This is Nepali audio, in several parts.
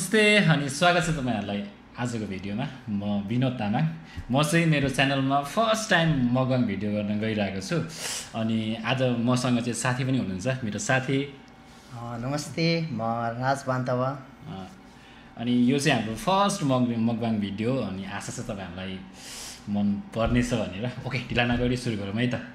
नमस्ते अनि स्वागत छ तपाईहरुलाई आजको भिडियोमा। म विनोद तामाङ। म चाहिँ मेरो च्यानलमा फर्स्ट टाइम मकबाङ भिडियो गर्न गइरहेको छु। अनि आज मसँग चाहिँ साथी पनि हुनुहुन्छ, मेरो साथी। नमस्ते, म राज बान्तवा। अनि यो चाहिँ हाम्रो फर्स्ट मकबाङ भिडियो अनि आशा छ तपाईहरुलाई मन पर्नेछ भनेर। ओके, ढिला नगरी सुरु गरौँ है त।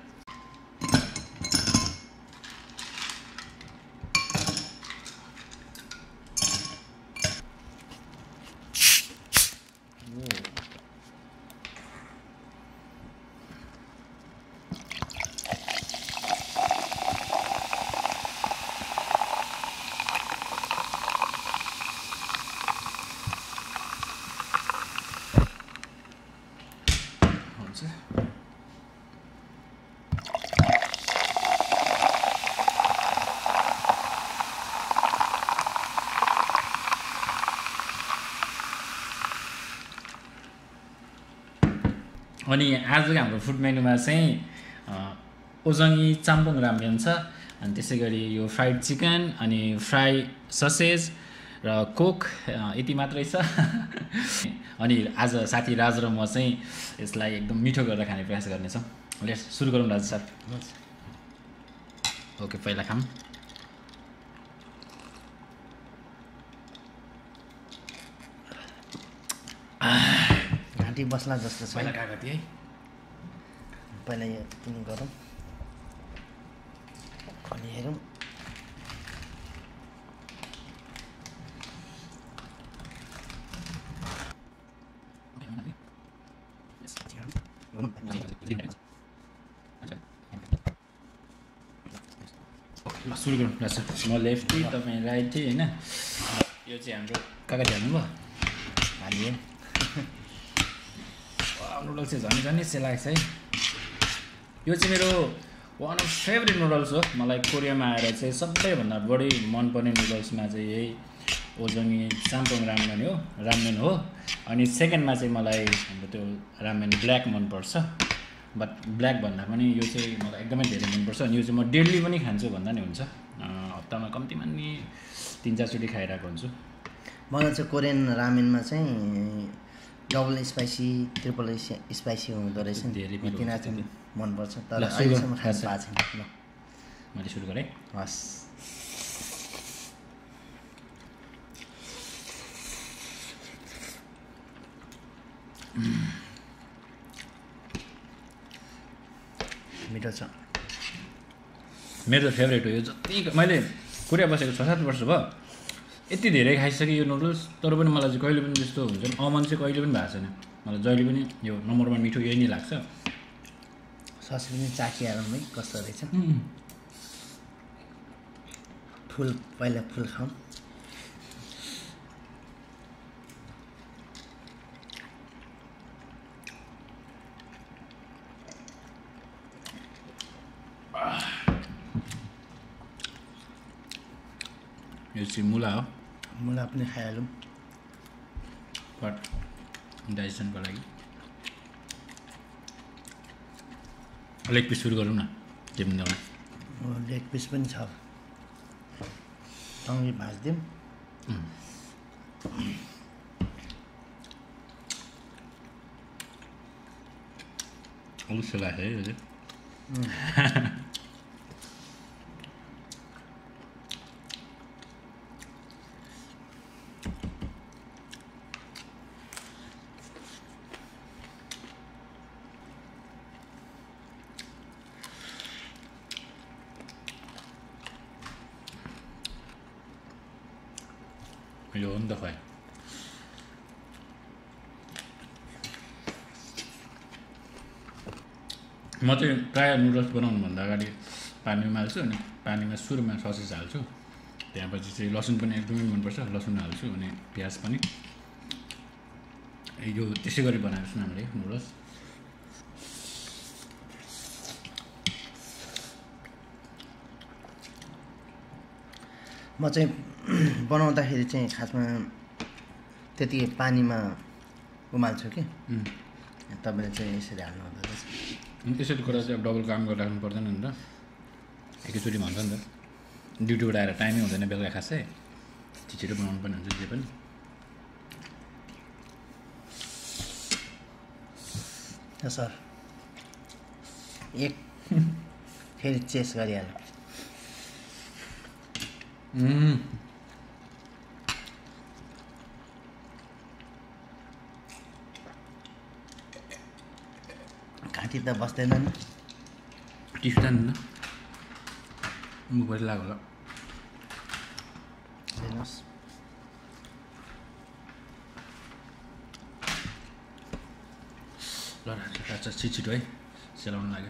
अनि आजको हाम्रो फुड मेनुमा चाहिँ ओजङ्गी चाम्पोङ रामेन छ, अनि त्यसैगरी यो फ्राइड चिकन अनि फ्राई ससेज र कोक यति मात्रै छ। अनि आज साथी राज र म चाहिँ यसलाई एकदम मिठो गरेर खाने प्रयास गर्नेछौँ। लेट्स सुरु गरौँ राज सर। ओके, पहिला खाम। घाँटी बस्ला जस्तो छ। पहिला कागती है, पहिला यो पनि गरौँ अनि हेरौँ। सुरु गरौँ राज सर। म लेफ्टी, तपाईँ राइटी होइन। यो चाहिँ हाम्रो कागती हाल्नुभयो, हालियो। नुडल्स चाहिँ झन् झन् सेलाएको छ है। यो चाहिँ मेरो वान अफ फेभरेट नुडल्स हो। मलाई कोरियामा आएर चाहिँ सबैभन्दा बढी मनपर्ने नुडल्समा चाहिँ यही ओजङ्गी चाम्पोङ रामेन हो। अनि सेकेन्डमा चाहिँ मलाई हाम्रो त्यो रामेन ब्ल्याक मनपर्छ। बट ब्ल्याक भन्दा पनि यो चाहिँ मलाई एकदमै धेरै मनपर्छ। अनि यो चाहिँ म डेली पनि खान्छु भन्दा नि हुन्छ। हप्तामा कम्तीमा नि 3-4 चोटि खाइरहेको हुन्छु। मलाई चाहिँ कोरियन रामेनमा चाहिँ डबल स्पाइसी, ट्रिपल स्पाइसी हुँदो रहेछ नि, धेरै तिनीहरू चाहिँ मनपर्छ। तर अहिलेसम्म खानु पाएको छैन। ल मैले सुरु गरेँ। हस्। मिठो छ। मेरो फेभरेट हो यो। जति मैले कोरिया बसेको 6-7 वर्ष भयो, यति धेरै खाइसकेँ यो नुडल्स। तर पनि मलाई चाहिँ कहिले पनि त्यस्तो हुन्छ नि, अमन चाहिँ कहिले पनि भएको छैन। मलाई जहिले पनि यो नम्बर 1 मिठो यही नै लाग्छ। सस पनि चाखिहालौँ है कस्तो रहेछ। पहिला फुल खाऊँ। यो चाहिँ मुला हो। मुला पनि खाइहालौँ बट डाइजेसनको लागि। लेग पिस सुरु गरौँ न। लेग पिस पनि छ। टङ्गी भाजिदिउँ। अवश्य लाग्छ है यो चाहिँ। यो हो नि त खुवाइ। म चाहिँ प्रायः नुडल्स बनाउनुभन्दा अगाडि पानीमा हाल्छु, अनि पानीमा सुरुमा ससेज हाल्छु। त्यसपछि चाहिँ लसुन पनि एकदमै मनपर्छ, लसुन हाल्छु। अनि प्याज पनि। यो त्यसै गरी बनाएको छु हामीले नुडल्स। म चाहिँ बनाउँदाखेरि चाहिँ खासमा त्यति पानीमा उमाल्छु कि। तपाईँले चाहिँ यसरी हाल्नु हुँदो रहेछ। त्यसरी कुरा चाहिँ अब डबल काम गरिराख्नु पर्दैन नि त, एकैचोटि भन्छ नि त। ड्युटीबाट आएर टाइमै हुँदैन बेलुका खासै, छिटो बनाउनु पर्ने हुन्छ जे पनि। सर एक फेरि चेस गरिहाल्यो घाँटी त बस्दैन नि टिस्यु जान्दैन मुखबाट लाग्यो होला हेर्नुहोस् ल राजा छिटो है सेलाउनु लाग्यो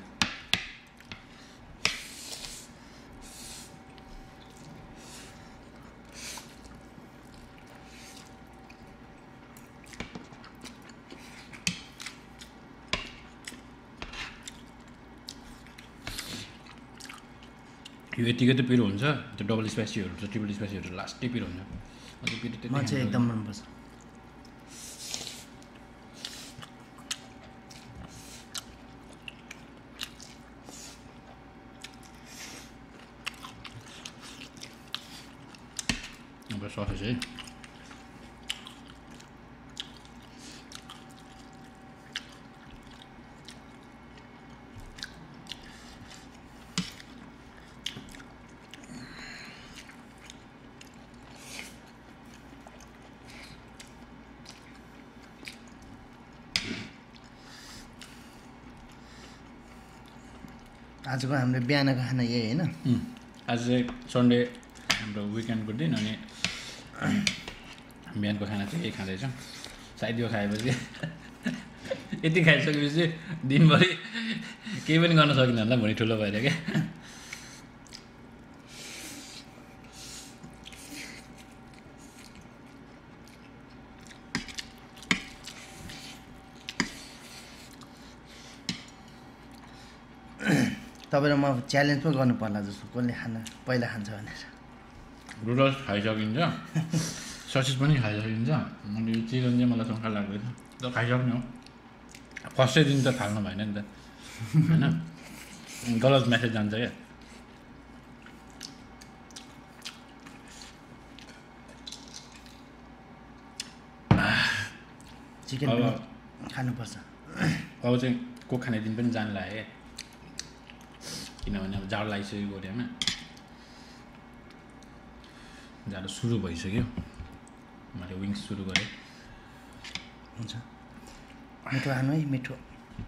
यो यतिकै त पिरो हुन्छ त्यो डबल स्पाइसीहरू हुन्छ ट्रिपल स्पाइसीहरू लास्टै पिरो हुन्छ अझै पिरो म चाहिँ एकदम मनपर्छ अब ससेज है आजको हाम्रो बिहानको खाना यही होइन आज चाहिँ सन्डे हाम्रो विकेन्डको दिन अनि बिहानको खाना चाहिँ यही खाँदैछौँ सायद यो खाएपछि यति खाइसकेपछि दिनभरि केही पनि गर्न सकिनँ होला भोलि ठुलो भएर क्या तपाईँलाई म च्यालेन्ज पो गर्नु पर्ला जस्तो कसले खाना पहिला खान्छ भनेर नुडल्स खाइसकिन्छ ससेज पनि खाइसकिन्छ अनि यो चिकन चाहिँ मलाई शङ्का लाग्दैन त खाइसक्ने हो फर्स्टै दिन त थाल्नु भएन नि त होइन गलत मेसेज जान्छ क्या चिकन अब पनि खानुपर्छ अब चाहिँ को खाने दिन पनि जान लाग्यो क्या किनभने अब जाडो लागिसक्यो गोरियामा जाडो सुरु भइसक्यो मैले विङ्स सुरु गरेँ हुन्छ मिठो खानु है मिठो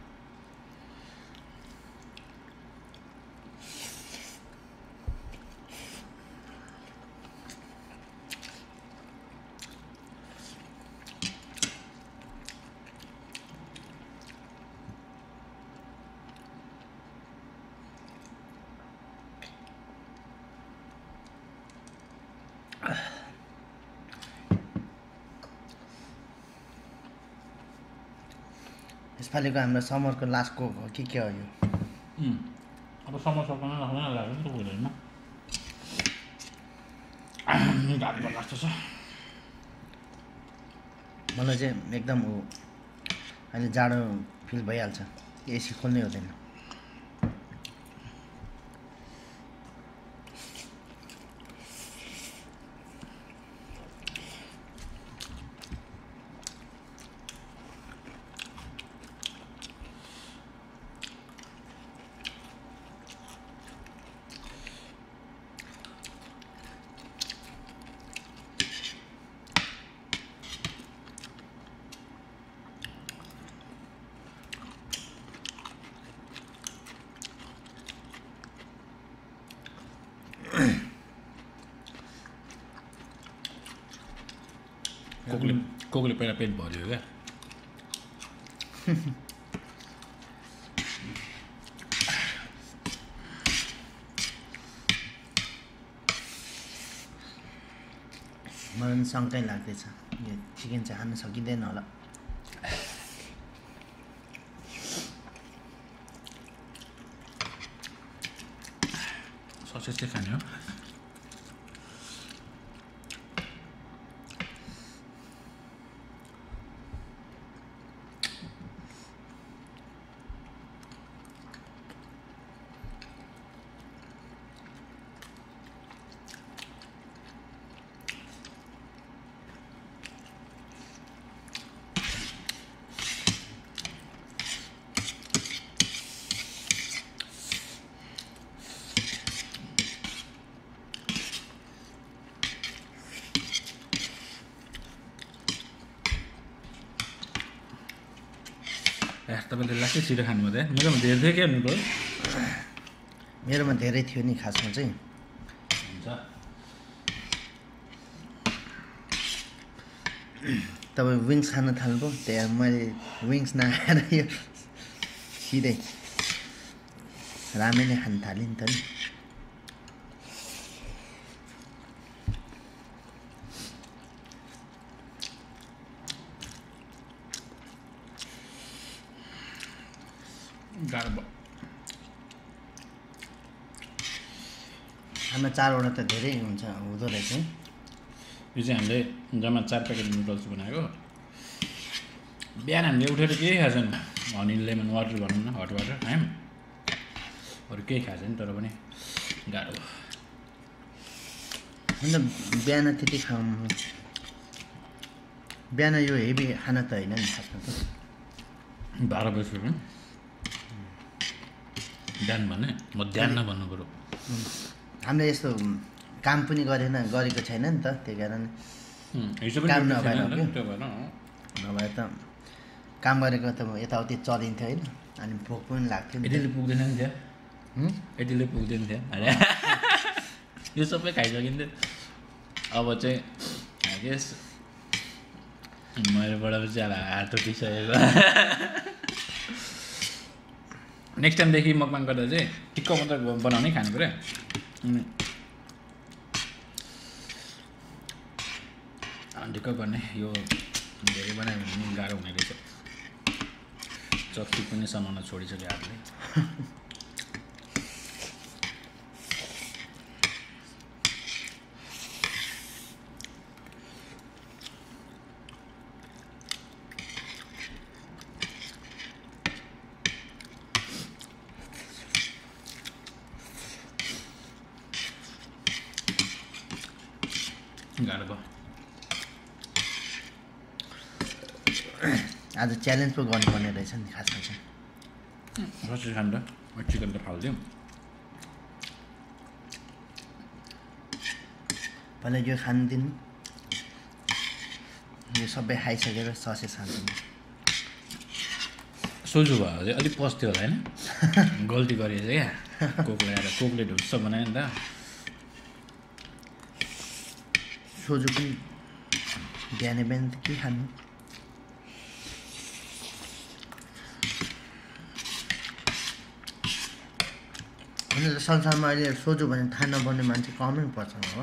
यसपालिको हाम्रो समरको लास्टको हो के हो यो अब समर सकिन लाग्यो नि त हुँदैन घाँटी लाग्छ छ मलाई चाहिँ एकदम अहिले जाडो फिल भइहाल्छ एसी खोल्नै हुँदैन कोकले पहिला पेट भर्यो क्या मलाई पनि शङ्कै लाग्दैछ यो चिकन चाहिँ खान सकिँदैन होला ससेज चाहिँ खाने हो तपाईँले लास्टै छिटो खानुभयो त मेरोमा धेरै थियो क्या नुडल्स मेरोमा धेरै थियो नि खासमा चाहिँ हुन्छ तपाईँ विङ्स खान थाल्नुभयो त्यहाँ मैले विङ्स नखाएर यो सिधै रामेनै खान थालेँ नि त नि गाह्रो भयो खाना 4वटा त धेरै हुँदो रहेछ है यो चाहिँ हामीले जम्मा 4 प्याकेट नुडल्स बनाएको बिहान हामीले उठेर केही खाएको छैन हनी लेमन वाटर भनौँ न हट वाटर खायौँ अरू केही खाएको छैन तर पनि गाह्रो भयो अन्त बिहान त्यति बिहान यो हेभी खाना त होइन नि खासमा त 12 बजी बिहान भने मध्याह भन्नु पऱ्यो हामीले यस्तो काम पनि गरेको छैन नि त त्यही कारण काम नभए त काम गरेको त यताउति चलिन्थ्यो होइन अनि भोक पनि लाग्थ्यो यतिले पुग्दैन नि थियो यतिले पुग्दैन थियो अरे यो सबै खाइसकिन्थ्यो अब चाहिँ गेस मैलेबाट चाहिँ अब हात उठिसकेको नेक्स्ट टाइमदेखि मकबाङ गर्दा चाहिँ टिक्क मात्र बनाउनै खानु पऱ्यो ढिक्क गर्ने यो धेरै बनायो भने पनि गाह्रो हुने रहेछ चक्की पनि समाउन छोडिसक्यो हातले गाह्रो भयो आज च्यालेन्ज पो गर्नुपर्ने रहेछ नि खासमा चाहिँ रसी खान्छ चिकन त फाल्थ्यौँ पहिला यो खानु दिनु यो सबै खाइसकेर ससेज खान्छु सोझो भयो चाहिँ अलिक पस्थ्यो होला होइन गल्ती गरेछ क्या कोकले आएर कोकले ढुक्स बनायो नि त सोझो पनि बिहान बिहान त के खानु संसारमा अहिले सोझो भने थाहा नपर्ने मान्छे कमै पर्छ हो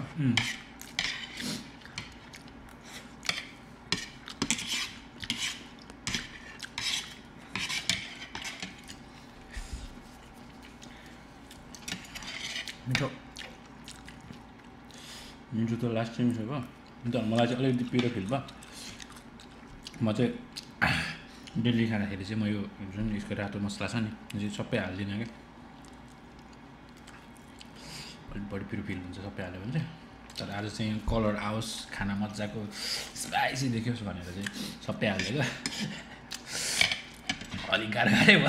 मिठो मिठो त लास्ट टाइम छ भयो अन्त मलाई चाहिँ अलिकति पिरो फिल भयो म चाहिँ डेली खाँदाखेरि चाहिँ म यो जुन यसको रातो मसला छ नि यो चाहिँ सबै हाल्दिनँ क्या अलिक बढी पिरो फिल हुन्छ सबै हाल्यो भने चाहिँ तर आज चाहिँ कलर आओस् खाना मजाको स्पाइसी देखियोस् भनेर चाहिँ सबै हालिदिएको अलिक गाह्रो भयो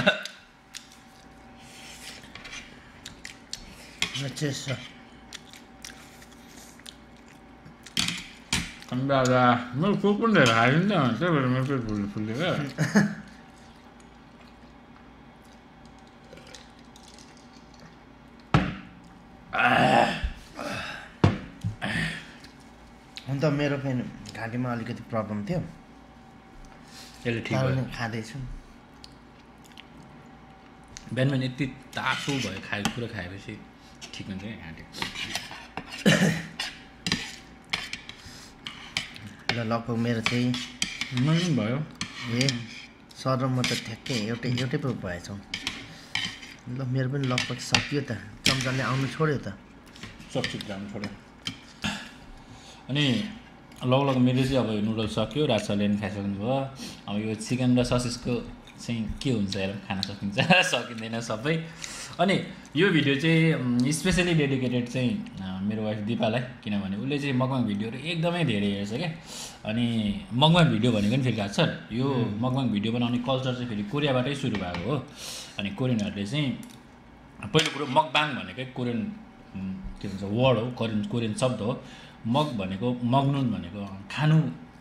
चेस्ट छ अन्त मैले कोक पनि धेरै खाएको नि त त्यही भएर मेरो पेट फुल्यो क्या हुन त मेरो फेरि घाँटीमा अलिकति प्रब्लम थियो यसले ठिक भयो खाँदैछु बिहान बिहान यति तातो भयो कुरा खाएपछि ठिक हुन्छ क्या घाँटी ल लगभग मेरो चाहिँ भयो ए सर र म त ठ्याक्कै एउटै पो भएछौँ ल मेरो पनि लगभग सकियो त चम्चाले आउनु छोड्यो त सब ठिक आउनु छोड्यो अनि लगभग मेरो चाहिँ अब यो नुडल्स सक्यो राजसाले पनि खाइसक्नु भयो अब यो चिकन र ससेजको चाहिँ के हुन्छ हेर खान सकिन्छ सकिँदैन सबै अनि यो भिडियो चाहिँ स्पेसली डेडिकेटेड चाहिँ मेरो वाइफ दिपालाई किनभने उसले चाहिँ मकबाङ भिडियोहरू एकदमै धेरै हेर्छ क्या अनि मकबाङ भिडियो भनेको पनि फेरि खास छ यो मकबाङ भिडियो बनाउने कल्चर चाहिँ फेरि कोरियाबाटै सुरु भएको हो अनि कोरियनहरूले चाहिँ पहिलो कुरो मकबाङ भनेकै कोरियन के भन्छ वर्ड हो कोरियन शब्द हो मग भनेको मग्नुन भनेको खानु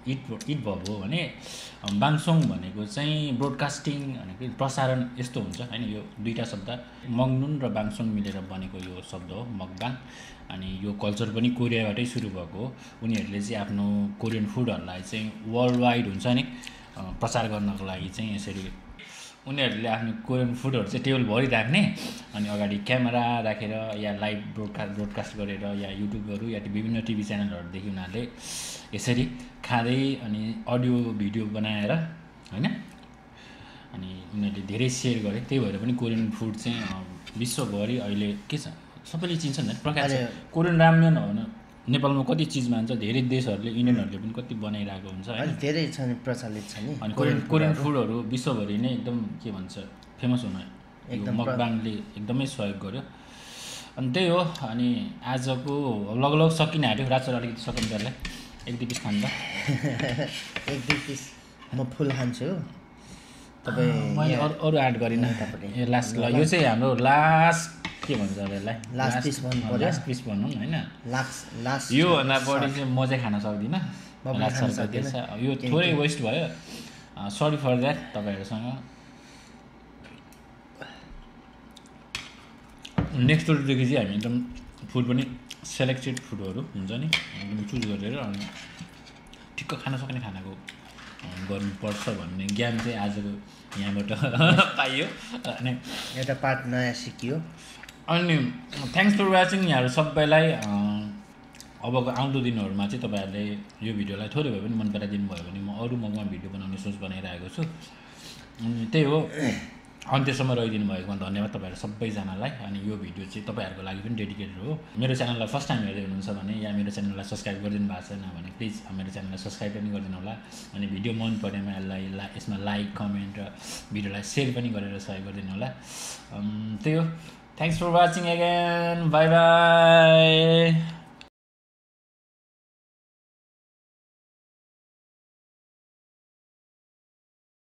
इट भएको हो भने बाङसोङ भनेको चाहिँ ब्रोडकास्टिङ भनेको प्रसारण यस्तो हुन्छ हैन यो दुईटा शब्द मङनुन र बाङसोङ मिलेर बनेको यो शब्द हो मकबाङ अनि यो कल्चर पनि कोरियाबाटै सुरु भएको हो उनीहरूले चाहिँ आफ्नो कोरियन फुडहरूलाई चाहिँ वर्ल्ड वाइड हुन्छ नि प्रचार गर्नको लागि चाहिँ यसरी उनीहरूले आफ्नो कोरियन फुडहरू चाहिँ टेबलभरि राख्ने अनि अगाडि क्यामेरा राखेर या लाइभ ब्रोडकास्ट गरेर या युट्युबहरू या विभिन्न टिभी च्यानलहरूदेखि उनीहरूले यसरी खाँदै अनि अडियो भिडियो बनाएर हैन अनि उनीहरूले धेरै सेयर गरे त्यही भएर पनि कोरियन फुड चाहिँ विश्वभरि अहिले के छ सबैले चिन्छन् नि प्रकार छ कोरियन रामेन हो भने नेपालमा कति चिज मान्छ धेरै देशहरूले इन्डियनहरूले पनि कति बनाइरहेको हुन्छ हैन धेरै छ नि प्रचलित छ नि अनि कोरियन फुडहरू विश्वभरि नै एकदम के भन्छ फेमस हुन एकदम मकबाङले एकदमै सहयोग गर्यो अनि त्यही हो अनि आजको लगभग सकिन आँट्यो रात अलिकति सकिन्छ त्यसलाई एक दुई पिस खान्छ एक दुई पिस म फुल खान्छु तपाईँ मैले अरू एड गरिनँ यो लास्ट यो चाहिँ हाम्रो लास्ट के भन्छ यसलाई लास्ट पिस भनौँ हैन लास्ट यो भन्दा बढी चाहिँ म चाहिँ खान सक्दिनँ यो थोरै वेस्ट भयो सरी फर द्याट तपाईँहरूसँग नेक्स्ट डोदेखि चाहिँ हामी एकदम फुड पनि सेलेक्टेड फुडहरू हुन्छ नि एकदम चुज गरेर अनि ठिक्क खान सक्ने खानाको गर्नुपर्छ भन्ने ज्ञान चाहिँ आजको यहाँबाट पाइयो अनि एउटा पार्ट नयाँ सिकियो अनि थ्याङ्क्स फर वाचिङ यहाँहरू सबैलाई अबको आउँदो दिनहरूमा चाहिँ तपाईँहरूले यो भिडियोलाई थोरै भए पनि मन पराइदिनु भयो भने म अरू ममा भिडियो बनाउने सोच बनाइरहेको छु अनि त्यही हो अन्त्यसम्म रहिदिनु भएकोमा धन्यवाद तपाईँहरू सबैजनालाई अनि यो भिडियो चाहिँ तपाईँहरूको लागि पनि डेडिकेटेड हो मेरो च्यानललाई फर्स्ट टाइम हेर्दै हुनुहुन्छ भने या मेरो च्यानललाई सब्सक्राइब गरिदिनु भएको छैन भने प्लिज मेरो च्यानललाई सब्सक्राइब पनि गरिदिनु होला अनि भिडियो मन परेमा यसमा लाइक कमेन्ट र भिडियोलाई सेयर पनि गरेर सहयोग गरिदिनु होला त्यही हो thanks for watching again bye by